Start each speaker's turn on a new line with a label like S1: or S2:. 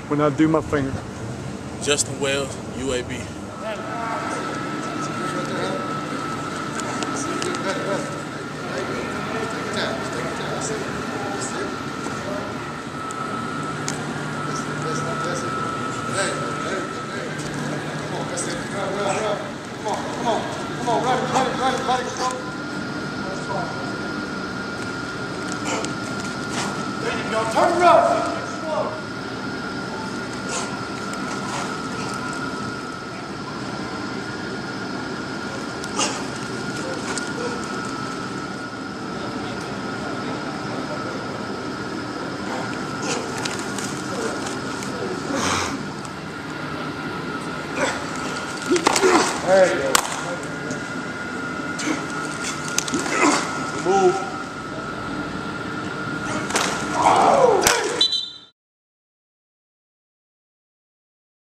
S1: when I do my finger.
S2: Justin Wells, UAB.
S3: Come on, run it. There you go, turn around. There you go.